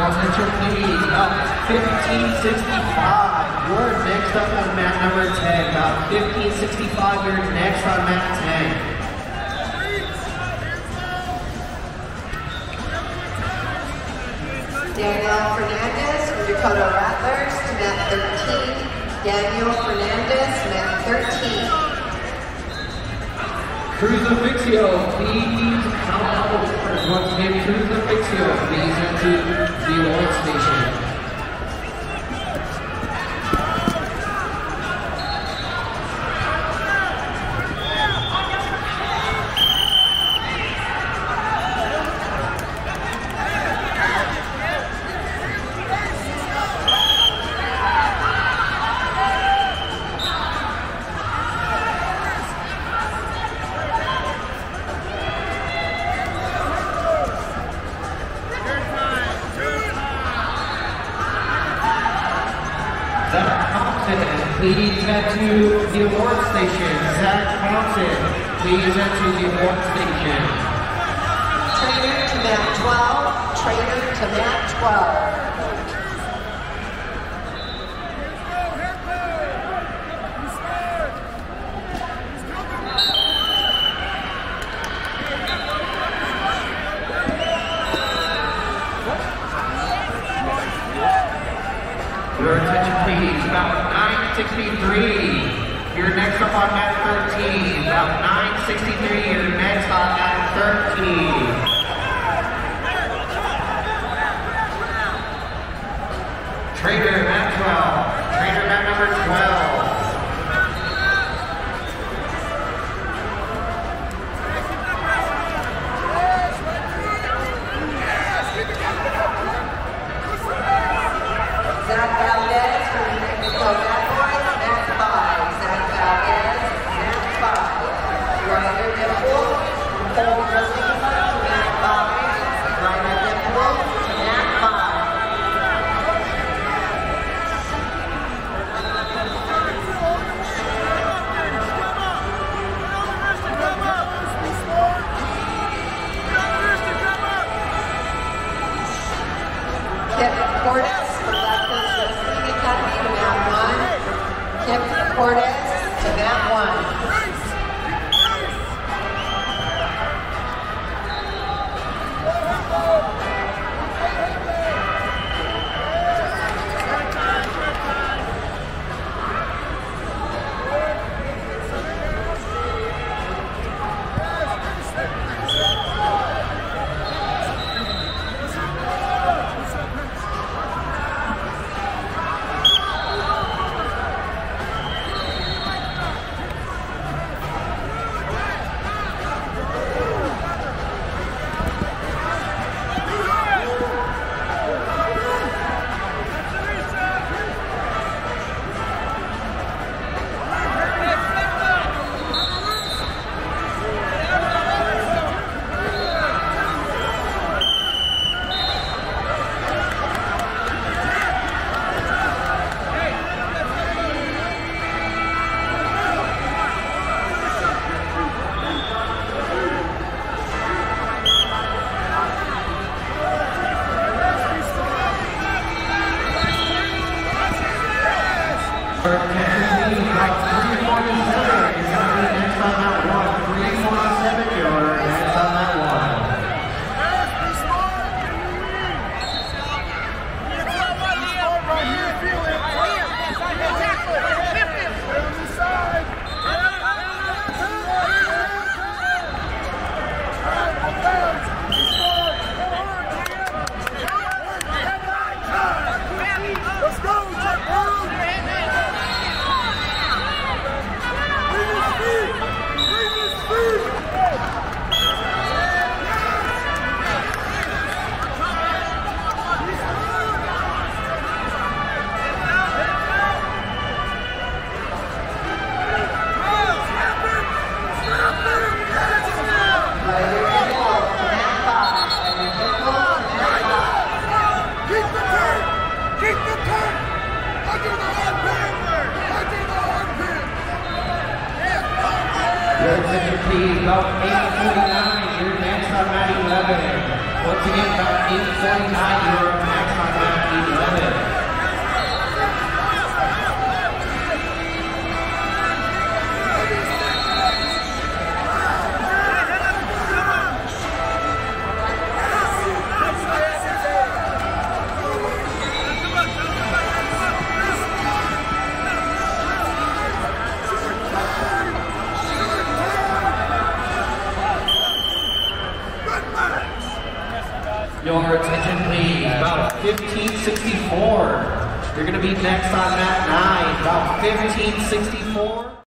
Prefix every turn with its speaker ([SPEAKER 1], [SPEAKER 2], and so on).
[SPEAKER 1] attention please, about 1565. You're next up on mat number 10. About 1565, you're next on mat 10.
[SPEAKER 2] Daniel Fernandez from Dakota Rattlers to mat 13. Daniel Fernandez, mat 13.
[SPEAKER 1] Crucifixio, please come out. Once again, Crucifixio, please enter the award station. Please head to the award station. Zach Thompson, please enter the award station.
[SPEAKER 2] Trainer to mat 12. Trainer to mat 12.
[SPEAKER 1] Your attention please, about 963. You're next up on mat 13. About 963, you're next on mat 13. Trainer mat 12. Trainer mat number 12.
[SPEAKER 2] Zach Valdez from New Mexico Bad Boys, mat 5. Zach Valdez, mat 5. Ryder Dimple from Cole Wrestling Club to mat 5. Ryder Dimple to mat 5. Kip Cordes from Black Coast Wrestling Academy to mat 1. Kip Cordes to mat 1.
[SPEAKER 1] Your attention please, about 8:49, you're next on mat 11. Once again, about 8:49, you're up next on map 11. Your attention please, about 1564. You're going to be next on map 9, about 1564.